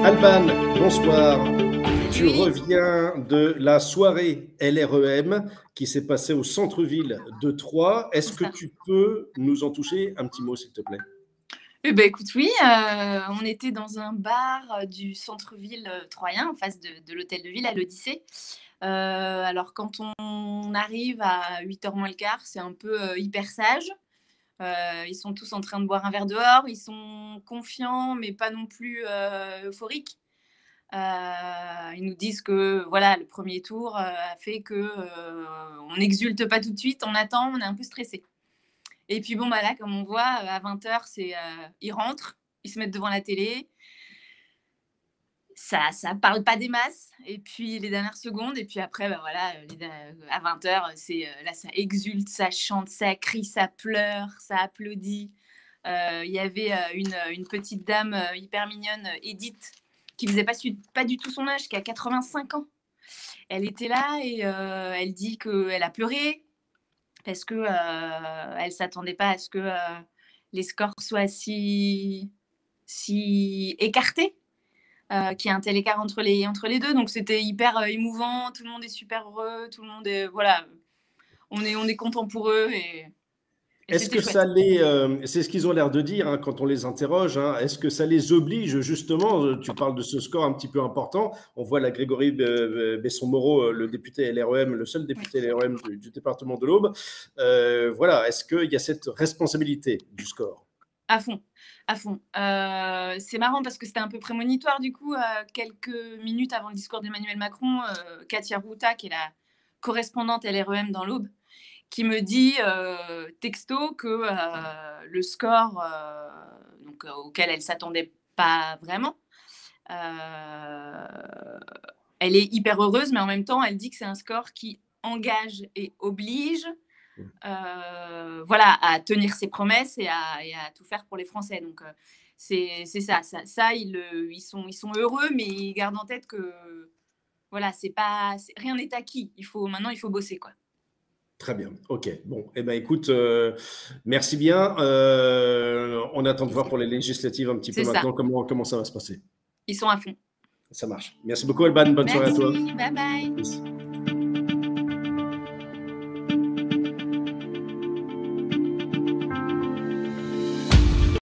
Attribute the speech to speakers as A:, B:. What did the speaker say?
A: Alban, bonsoir. Tu reviens de la soirée LREM qui s'est passée au centre-ville de Troyes. Est-ce que tu peux nous en toucher un petit mot, s'il te plaît?
B: Eh ben, écoute, oui, on était dans un bar du centre-ville troyen, en face de l'hôtel de ville à l'Odyssée. Alors, quand on arrive à 8h moins le quart, c'est un peu hyper sage. Ils sont tous en train de boire un verre dehors. Ils sont confiants, mais pas non plus euphoriques. Ils nous disent que voilà, le premier tour a fait qu'on n'exulte pas tout de suite, on attend, on est un peu stressé. Et puis bon, bah là, comme on voit, à 20h, ils rentrent, ils se mettent devant la télé. Ça parle pas des masses. Et puis les dernières secondes, et puis après, bah voilà, à 20h, là, ça exulte, ça chante, ça crie, ça pleure, ça applaudit. Il y avait une petite dame hyper mignonne, Edith, qui faisait pas du tout son âge, qui a 85 ans. Elle était là et elle dit qu'elle a pleuré parce que elle s'attendait pas à ce que les scores soient si écartés, qu'il y ait un tel écart entre les deux. Donc c'était hyper émouvant. Tout le monde est super heureux. Tout le monde est on est content pour eux et
A: Est-ce que ça les, c'est ce qu'ils ont l'air de dire hein, quand on les interroge, hein, est-ce que ça les oblige justement, tu parles de ce score un petit peu important, on voit là Grégory Besson-Moreau, le député LREM, le seul député LREM du département de l'Aube, voilà, est-ce qu'il y a cette responsabilité du score?
B: À fond, à fond. C'est marrant parce que c'était un peu prémonitoire du coup, quelques minutes avant le discours d'Emmanuel Macron, Katia Routa, qui est la correspondante LREM dans l'Aube, qui me dit texto que le score auquel elle ne s'attendait pas vraiment, elle est hyper heureuse, mais en même temps, elle dit que c'est un score qui engage et oblige voilà, à tenir ses promesses et à tout faire pour les Français. Donc, c'est ça. Ils sont heureux, mais ils gardent en tête que voilà, rien n'est acquis. Maintenant, il faut bosser, quoi.
A: Très bien, ok. Bon, eh ben, écoute, merci bien. On attend de voir pour les législatives un petit peu maintenant comment ça va se passer.
B: Ils sont à fond.
A: Ça marche. Merci beaucoup, Alban. Bonne soirée à toi.
B: Merci, bye bye.
A: Peace.